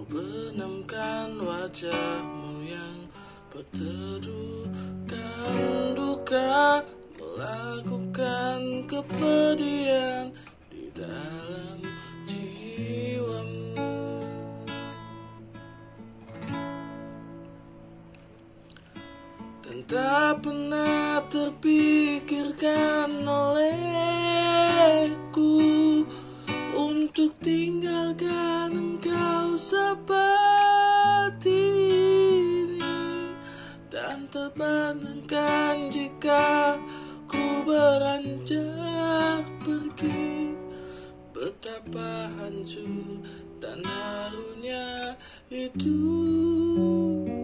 benamkan wajahmu yang berteduhkan duka, melakukan kepedihan di dalam jiwamu. Dan tak pernah terpikirkan olehku untuk tinggalkan engkau seperti ini, dan terbayangkan jika ku beranjak pergi, betapa hancur dan harunya hidupmu.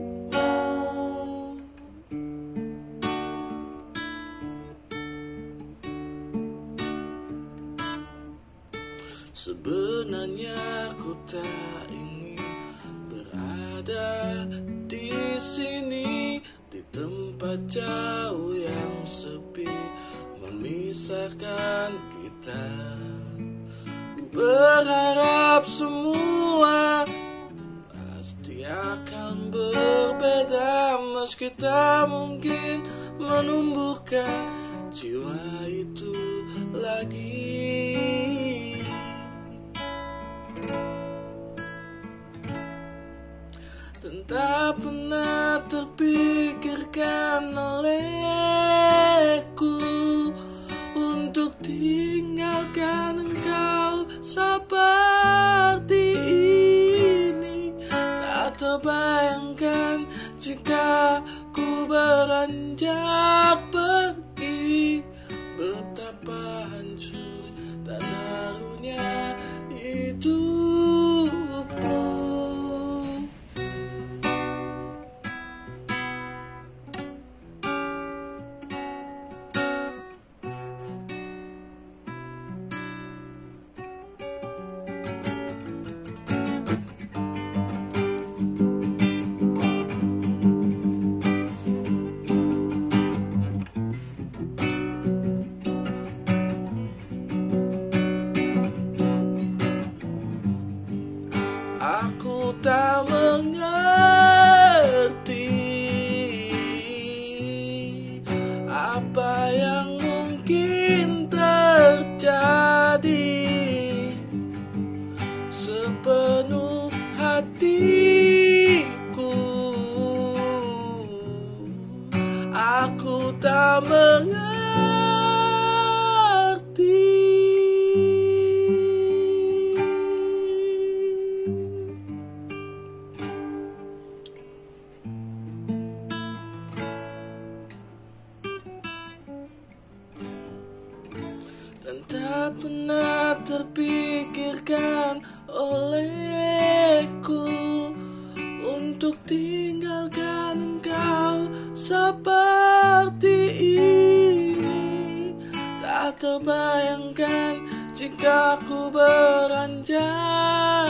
Sebenarnya ku tak ingin berada di sini, di tempat jauh yang sepi memisahkan kita. Ku berharap semua pasti akan berbeda, meski tak mungkin menumbuhkan jiwa itu lagi. Dan tak pernah terpikirkan olehku untuk tinggalkan engkau seperti ini. Tak terbayangkan jika ku beranjak pergi, betapa hancur dan harunya hidupku. Aku tak mengerti apa yang mungkin terjadi. Sepenuh hatiku aku tak mengerti. Dan tak pernah terpikirkan olehku untuk tinggalkan engkau seperti ini. Tak terbayangkan jika ku beranjak